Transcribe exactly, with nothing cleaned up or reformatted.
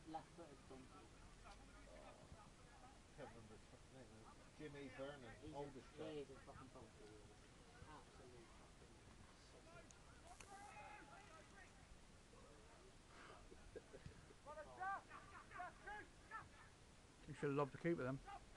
left-footed donkey. Can't remember his fucking name. Jimmy Vernon, He's a, oldest chap. he is a fucking donkey, he is. Absolute fucking sausage. You should have lobbed the keeper then.